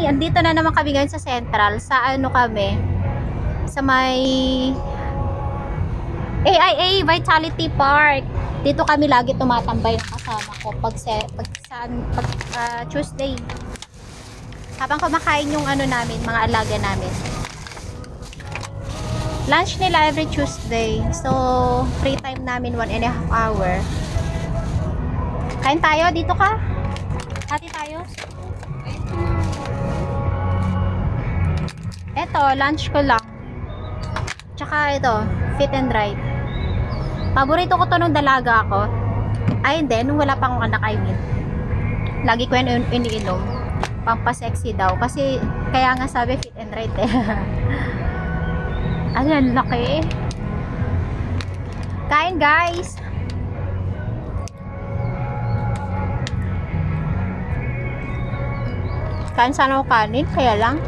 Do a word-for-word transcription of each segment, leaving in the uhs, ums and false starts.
andito na naman kami ngayon sa Central. Sa ano kami? Sa may A I A Vitality Park. Dito kami lagi tumatambay ng kasama ko pag, se, pag, saan, pag uh, Tuesday. Habang kumakain yung ano namin, mga alaga namin. Lunch nila every Tuesday. So, free time namin one and a half hour. Kain tayo, dito ka. Hati tayo. Eto, lunch ko lang. Tsaka ito, fit and right. Paborito ko to nung dalaga ako. Ay, hindi, nung wala pa akong anak, I mean. Lagi ko yun iniinom. Pampasexy daw. Kasi, kaya nga sabi fit and right eh. Ayan, laki. Kain, guys. Kain sana ako kanin, kaya lang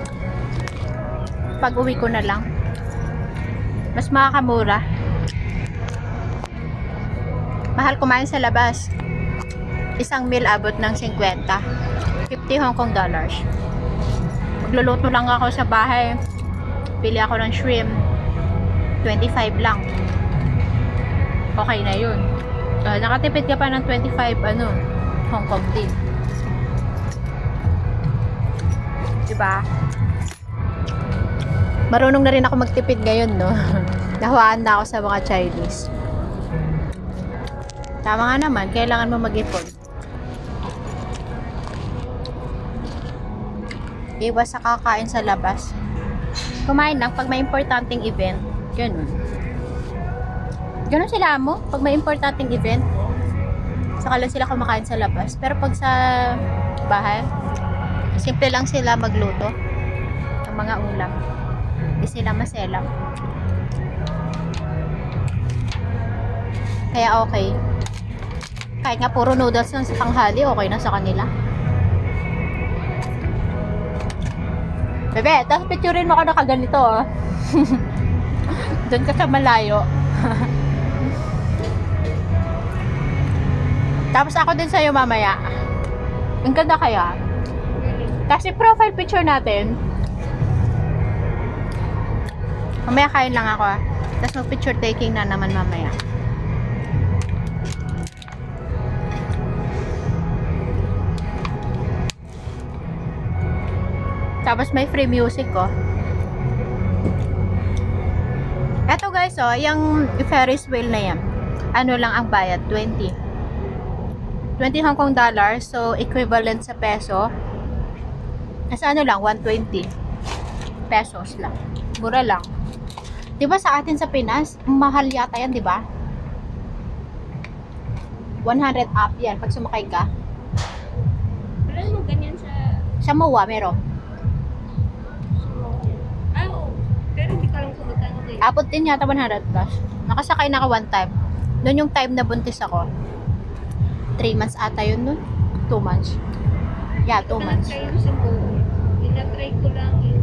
pag uwi ko na lang mas makakamura. Mahal kumain sa labas. Isang meal abot ng fifty Hong Kong dollars. Magluluto lang ako sa bahay. Pili ako ng shrimp. twenty-five lang. Okay na yun. Uh, nakatipid ka pa ng twenty-five ano, Hong Kong din. Diba? Marunong na rin ako magtipid ngayon, no? Nahawaan na ako sa mga Chinese. Tama nga naman, kailangan mo mag-ipon. Iwas sa kakain sa labas. Kumain lang pag may importanteng event. Ganun. Ganun sila mo. Pag may importanteng event, saka lang sila kumakain sa labas. Pero pag sa bahay, simple lang sila magluto ng mga ulam. Hindi sila maselam. Kaya okay. Kahit nga puro noodles lang sa tanghali, okay na sa kanila. Bebe, tapos picturein mo ka na kaganito, oh. Doon ka sa malayo. Tapos ako din sa'yo mamaya. Ang ganda kaya. Kasi profile picture natin. Mamaya kain lang ako, ah. Tapos mag picture taking na naman mamaya. Tapos may free music, oh. Eto guys, oh, yung Ferris wheel na yan. Ano lang ang bayad? twenty. twenty Hong Kong dollars. So, equivalent sa peso. Kasi ano lang, one hundred twenty pesos lang. Mura lang. Diba sa atin sa Pinas, mahal yata yan, diba? one hundred up yan pag sumakay ka. Wala mo ganyan sa... Sa M O A, meron. Ah, oo. Pero hindi ka lang kumagkano kayo. Abot din yata one hundred plus. Nakasakay na ka one time. Doon yung time na buntis ako. three months ata yun nun. two months. Yeah, two months. Kayo sa buo. Tinatry ko lang yun.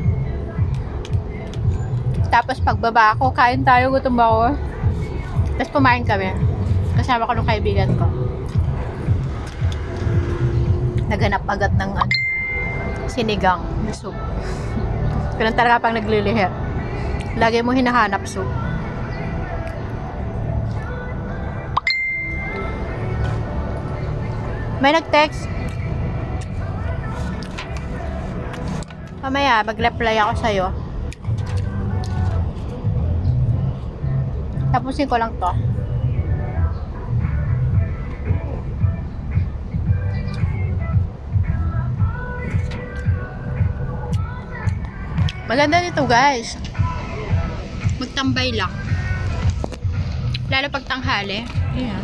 Tapos pagbaba ako, kain tayo, gutom ako. Tapos kumain kami. Kasama ko ng kaibigan ko. Naghanap agad ng ano, sinigang na soup. Pero talaga pang naglilihir. Lagi mo hinahanap soup. May nag-text. Mamaya, mag-reply ako sa'yo. Tapusin ko lang to. Maganda nito, guys. Magtambay lang. Lalo pag tanghali. Ayan.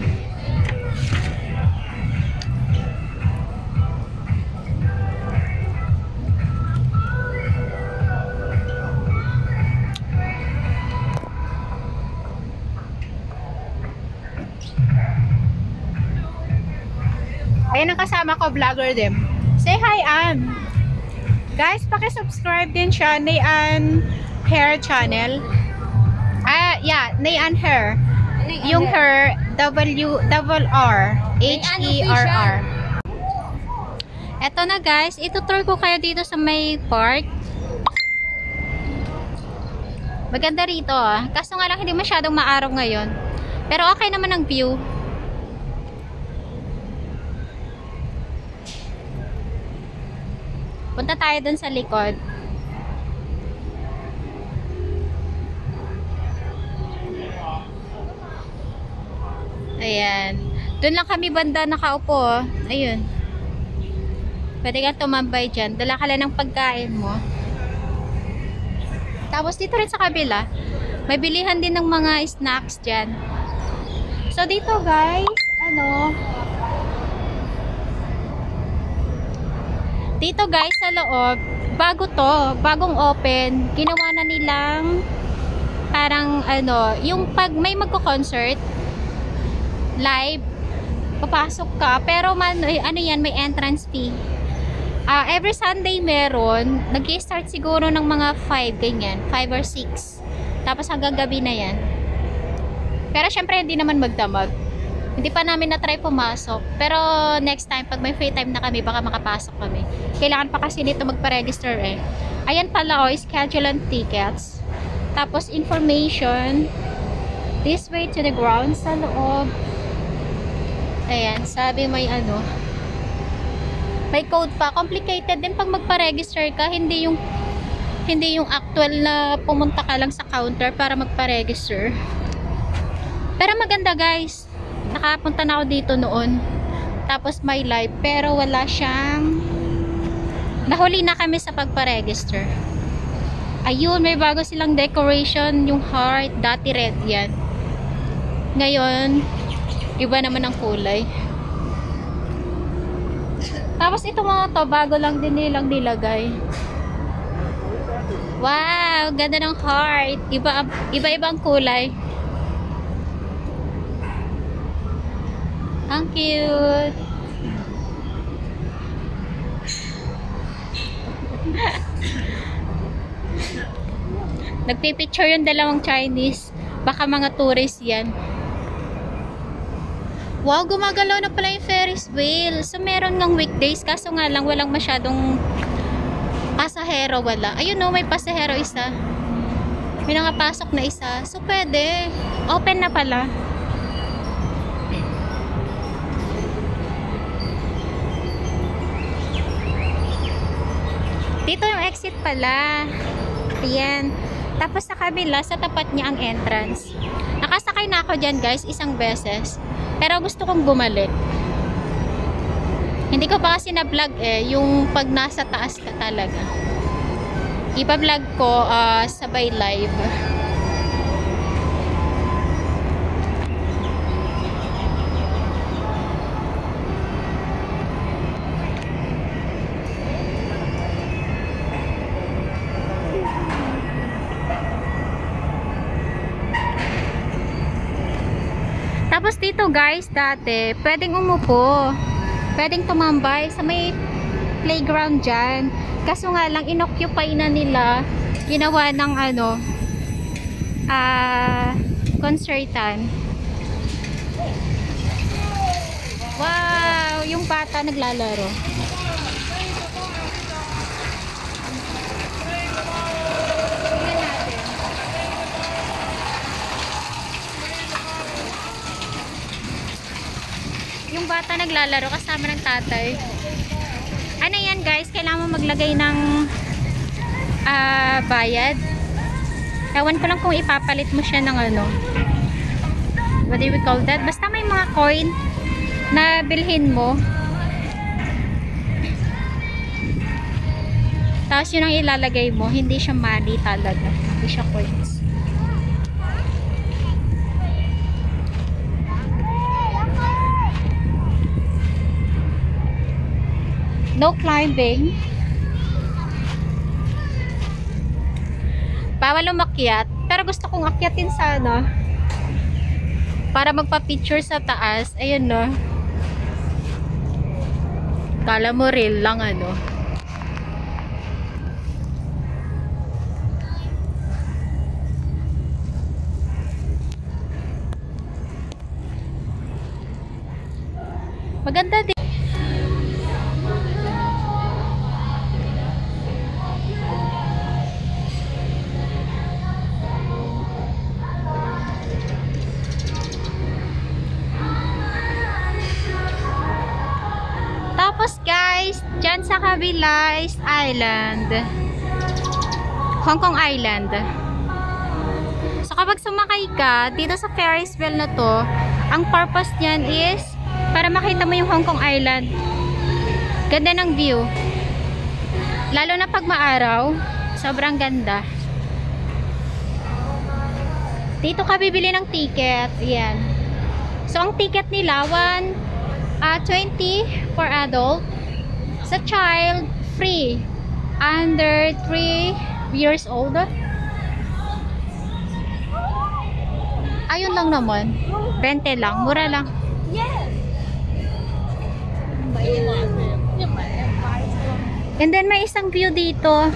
Ayan ang kasama ko, vlogger din. Say hi, Ann. Guys, paki-subscribe din siya, Nayan Hair Channel. Ah, yeah, Nayan Hair. Yung hair, W, double R, H E R R. Eto na guys, itutour ko kayo dito sa may park. Maganda rito ah. Kaso nga lang hindi masyadong maaraw ngayon. Pero okay naman ang view. Punta tayo dun sa likod. Ayan. Doon lang kami banda nakaupo. Oh. Ayun. Pwede ka tumambay dyan. Dala ka lang ng pagkain mo. Tapos dito rin sa kabila, may bilihan din ng mga snacks dyan. So dito guys, ano, dito guys sa loob, bago to, bagong open, ginawa na nilang parang ano, yung pag may magko-concert, live, papasok ka, pero man, ano yan, may entrance fee. Uh, every Sunday meron, nag-start siguro ng mga five, ganyan, five or six. Tapos hanggang gabi na yan. Pero syempre hindi naman magdamag. Hindi pa namin na-try pumasok. Pero next time, pag may free time na kami, baka makapasok kami. Kailangan pa kasi nito magpa-register eh. Ayan pala o, oh, schedule and tickets. Tapos information. This way to the ground sa loob. Ayan, sabi may ano. May code pa. Complicated din pag magpa-register ka. Hindi yung hindi yung actual na pumunta ka lang sa counter para magpa-register. Pero maganda guys. Nakapunta na ako dito noon. Tapos may live. Pero wala siyang nahuli na kami sa pagpa-register. Ayun, may bago silang decoration. Yung heart. Dati red yan. Ngayon, iba naman ang kulay. Tapos ito mga to, bago lang din nilang nilagay. Wow, ganda ng heart. Iba, iba-ibang kulay. Ang cute. Nagpipicture yung dalawang Chinese. Baka mga tourist yan. Wow, gumagalaw na pala yung Ferris wheel. So, meron ngang weekdays. Kaso nga lang, walang masyadong pasahero. Wala. Ayun no, may pasahero isa. May nakapasok na isa. So, pwede. Open na pala. Dito yung exit pala. Ayan. Tapos sa kabila, sa tapat niya ang entrance. Nakasakay na ako dyan guys, isang beses. Pero gusto kong bumalik. Hindi ko pa kasi na-vlog eh, yung pag nasa taas ka talaga. Ipa-vlog ko uh, sabay live. Tapos dito guys, dati, pwedeng umupo. Pwedeng tumambay sa may playground dyan. Kaso nga lang, inoccupy na nila. Ginawa ng ano, ah, uh, concertan. Wow! Yung bata naglalaro. Yung bata naglalaro kasama ng tatay. Ano yan guys, kailangan mo maglagay ng uh, bayad. Ewan ko lang kung ipapalit mo siya ng ano, what do we call that? Basta may mga coin na bilhin mo. Tapos yun ang ilalagay mo. Hindi siya money talaga. Hindi siya coins. No climbing. Bawal umakyat. Pero gusto kong akyatin sana. Para magpa-picture sa taas. Ayun no. Kala mo real lang ano. Maganda din. Diyan sa kabila is island. Hong Kong Island. So kapag sumakay ka dito sa Ferris wheel na to, ang purpose niyan is para makita mo yung Hong Kong Island. Ganda ng view. Lalo na pag maaraw, sobrang ganda. Dito ka bibili ng ticket. Ayan. So ang ticket nila one uh, twenty for adult. Sa child, free. Under three years old. Ayun lang naman. twenty lang. Mura lang. And then may isang view dito.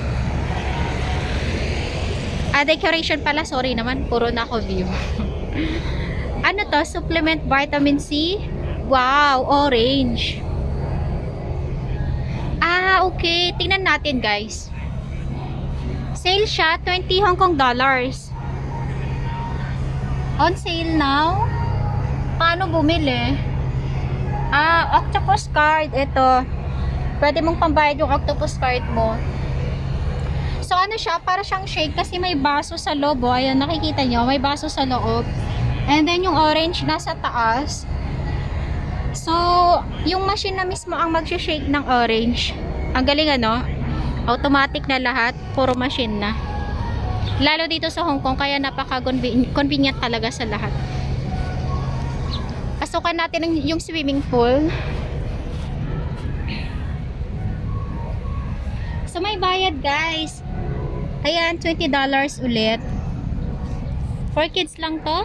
Ah, decoration pala. Sorry naman. Puro na ako view. Ano to? Supplement vitamin C. Wow, orange. Ah, okay. Tingnan natin, guys. Sale siya, twenty Hong Kong dollars. On sale now. Paano bumili? Ah, octopus card. Ito. Pwede mong pambayad yung octopus card mo. So, ano siya? Para siyang shake kasi may baso sa loob. Oh. Ayan, nakikita nyo. May baso sa loob. And then, yung orange nasa taas. So, yung machine na mismo ang mag-shake ng orange. Ang galing ano? Automatic na lahat. Puro machine na. Lalo dito sa Hong Kong, kaya napaka-convenient talaga sa lahat. Pasukan natin yung swimming pool. So, may bayad guys. Ayan, twenty dollars ulit. For kids lang to.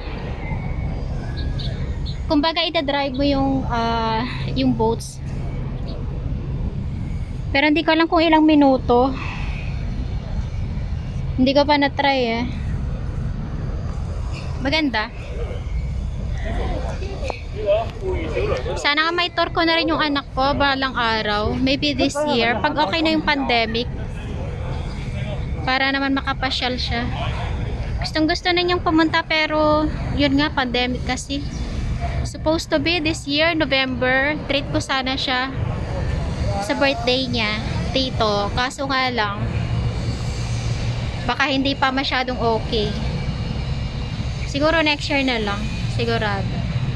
Kumbaga, ida-drive mo yung, uh, yung boats. Pero hindi ko alam kung ilang minuto. Hindi ko pa na-try eh. Maganda. Sana nga may tour ko na rin yung anak ko balang araw. Maybe this year. Pag okay na yung pandemic. Para naman makapasyal siya. Gustong gusto na niyang pumunta pero yun nga, pandemic kasi. Supposed to be this year, November. Treat ko sana siya sa birthday niya dito. Kaso nga lang, baka hindi pa masyadong okay. Siguro next year na lang. Sigurado.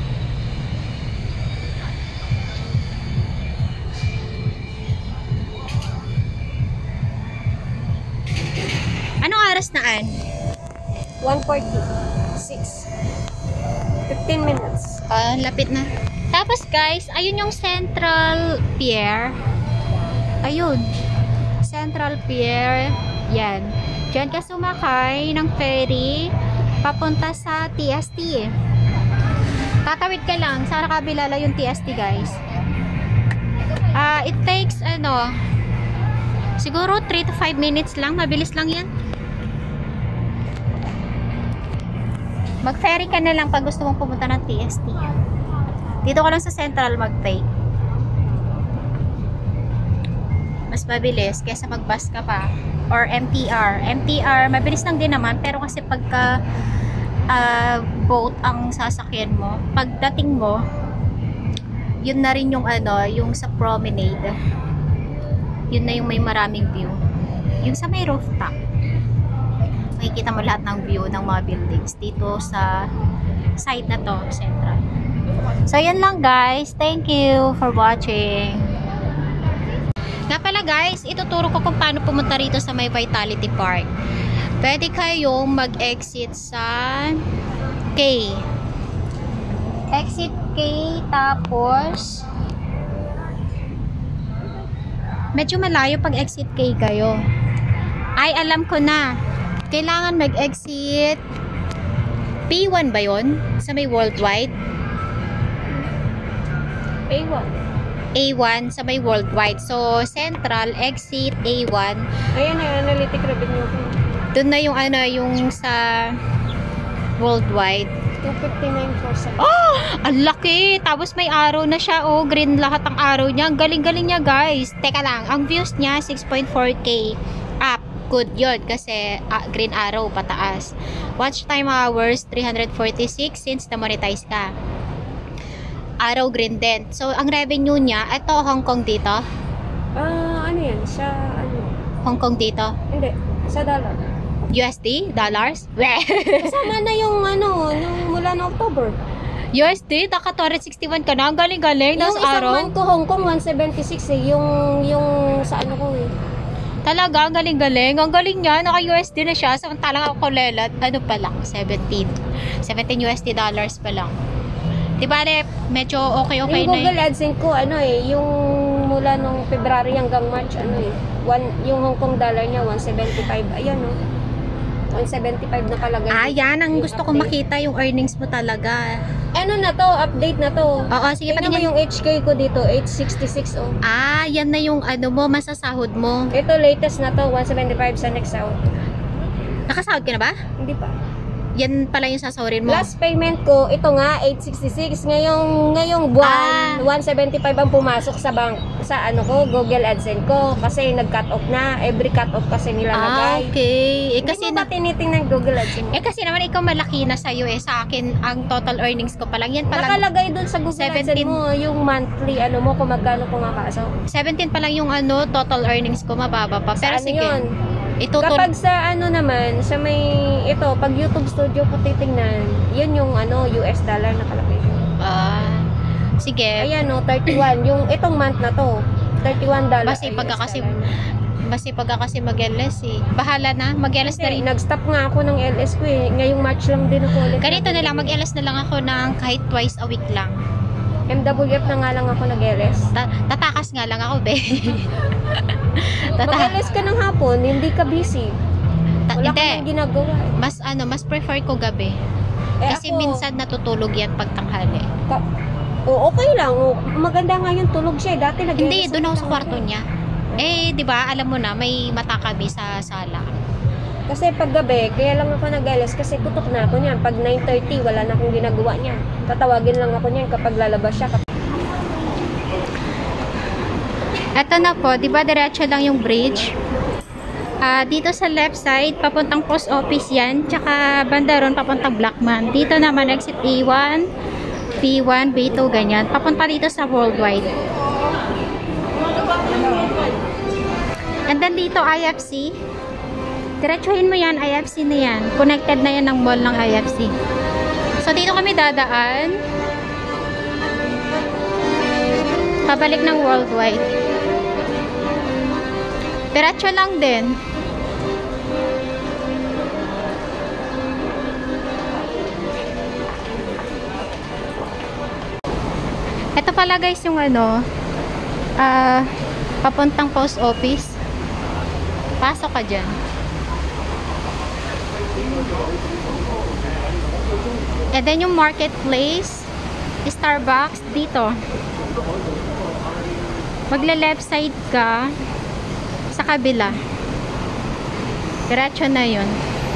Anong oras na, Ann? one forty-six. fifteen minutes. Ah, lapit na. Tapos guys, ayun yung Central Pier. Ayun. Central Pier. Yan. Diyan ka sumakay ng ferry papunta sa T S T. Tatawid ka lang. Sa kabila yung T S T guys. Ah, uh, it takes ano siguro three to five minutes lang. Mabilis lang yan. Mag-ferry ka na lang pag gusto mong pumunta ng T S T. Dito ka lang sa Central mag-take. Mas mabilis kaysa mag-bus ka pa. Or M T R. M T R, mabilis lang din naman. Pero kasi pagka uh, boat ang sasakyan mo, pagdating mo, yun na rin yung ano, yung sa promenade. Yun na yung may maraming view. Yung sa may rooftop. Makikita mo lahat ng view ng mga buildings dito sa side na to, Central. So, yan lang guys. Thank you for watching. Nga pala guys, ituturo ko kung paano pumunta rito sa may Vitality Park. Pwede kayong mag-exit sa K. Exit K, tapos medyo malayo pag exit K kayo. Ay, alam ko na. Kailangan mag-exit P one ba yun? Sa may worldwide? A one. A one sa may worldwide. So, Central, exit A one. Ayan na, analytic revenue. Doon na yung ano, yung sa worldwide. two fifty-nine percent. Oh! Ang laki! Tapos may arrow na siya. Oh, green lahat ang arrow niya. Galing-galing niya, guys. Teka lang, ang views niya, six point four K. Up. Good yun. Kasi uh, green arrow, pataas. Watch time hours, three hundred forty-six since na-monetize ka. Arrow green din. So, ang revenue niya, ito, Hong Kong dito. Ah, ano yan? Sa, ano? Hong Kong dito? Hindi. Sa dollar. U S D? Dollars? Weh! Kasama na yung, ano, yung mula na October. U S D? Naka two sixty-one ka na? Ang galing-galing. Yung Tapos isang araw? month ko Hong Kong, one seventy-six eh. Yung, yung sa ano ko eh. Talaga, ang galing-galing. Ang galing niya. Naka-U S D na siya. Samantalang ako lelat. Ano pa lang? seventeen. seventeen U S D dollars pa lang. Diba, ne, medyo okay-okay Yung na Google AdSense ko, ano eh, yung mula nung February hanggang March, ano eh, one, yung Hong Kong dollar niya, one seventy-five. Ayan oh. one seventy-five nakalagay. Ah, yan. Ang Yung gusto kong update. makita yung earnings mo talaga. Ano na to? Update na to. Oo, sige. Tingnan mo Patingin. yung H K ko dito, eight sixty-six oh. Ah, yan na yung ano mo, masasahod mo. Ito latest na to, one seventy-five sa next out. Nakasahod ka na ba? Hindi pa. Yan pala yung sasahurin mo. Last payment ko, ito nga, eight sixty-six. Ngayong, ngayong buwan, Ah. one seventy-five ang pumasok sa bank, sa ano ko, Google AdSense ko. Kasi nag-cut off na. Every cut off kasi Ah, nilalagay. okay. Eh, Hindi kasi mo na, ba tinitingnan Google AdSense? eh, kasi naman ikaw malaki na sa'yo eh. Sa akin, ang total earnings ko pa lang. Yan pa lang. Nakalagay dun sa Google seventeen. AdSense mo, yung monthly, ano mo, kung magkano pumapasok. seventeen pa lang yung ano, total earnings ko. Mababa pa. Pero Sa ano sige. yun? Itutol. Kapag sa ano naman, sa may, ito, pag YouTube Studio ko titingnan, yun yung ano, U S dollar nakalagay. Ah, sige. Ayan no, thirty-one. Yung itong month na to, thirty-one dollars. Basta pagka kasi, basta pagka kasi mag-L S eh. Bahala na. Mag-L S na rin. Nag-stop nga ako ng L S ko eh. Ngayong March lang din ako ulit. Ganito na lang. Mag-L S na lang ako ng kahit twice a week lang. M W F na nga lang ako nag-L S. Ta- tatakas nga lang ako, be. Tata- Mag-L S ka ng hapon, hindi ka busy. ta- Wala ka hindi. nang ginagawa. eh. Mas ano, mas prefer ko gabi. Eh, Kasi ako, minsan natutulog yan pag tanghali. ka- o okay lang. O, maganda nga yung tulog siya. eh. Dati nag-L S. Hindi, doon ako sa ng kwarto tanghali. niya. Eh, 'di ba? Alam mo na, may mata kami sa sala. Kasi pag gabi, kaya lang ako nag-L S kasi tutok na ako niyan. Pag nine thirty, wala na akong ginagawa niyan. Tatawagin lang ako niyan kapag lalabas siya. Eto na po, 'di ba diretso lang yung bridge? Ah, dito sa left side, papuntang post office yan. Tsaka banda ron, papuntang Blackman. Dito naman, exit A one, B one, B two, ganyan. Papunta dito sa Worldwide. And then dito, I F C. Diretsuhin mo yan, I F C na yan. Connected na yan ng mall ng I F C. So, dito kami dadaan. Pabalik ng Worldwide. Diretso lang din. Ito pala guys yung ano, ah, papuntang post office. Pasok ka dyan. And then yung marketplace, Starbucks dito. Magle left side ka sa kabila. Diretso na yun.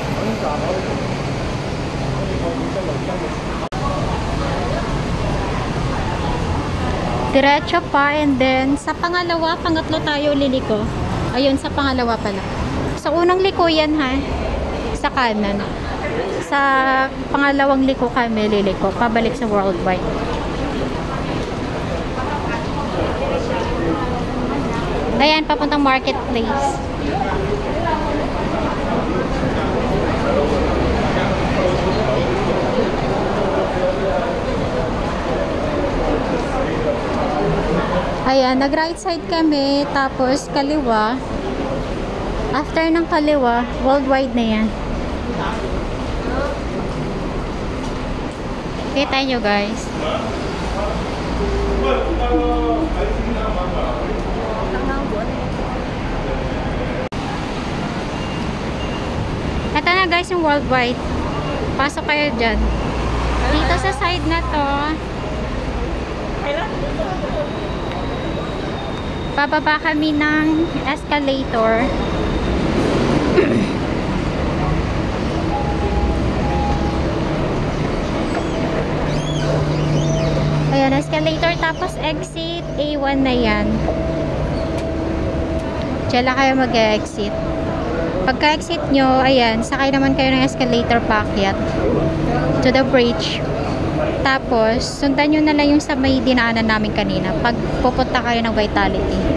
Diretso pa, and then sa pangalawa, pangatlo tayo liliko. Ayun, sa pangalawa pala. Sa unang liko yan ha, sa kanan. Sa pangalawang liko kami liliko, pabalik sa Worldwide. Ayan, papuntang marketplace. Ayan, nag right side kami, tapos kaliwa. After ng kaliwa, Worldwide na yan. Kita nyo guys. Ito na guys yung Worldwide. Pasok kayo dyan. Dito sa side na to, bababa kami ng escalator. Ayan, escalator, tapos exit A one na yan. Diyan lang kayo mag-exit. Pagka-exit nyo, ayan, sakay naman kayo ng escalator paakyat to the bridge. Tapos, sundan nyo na lang yung sa may dinaanan namin kanina pag pupunta kayo ng Vitality.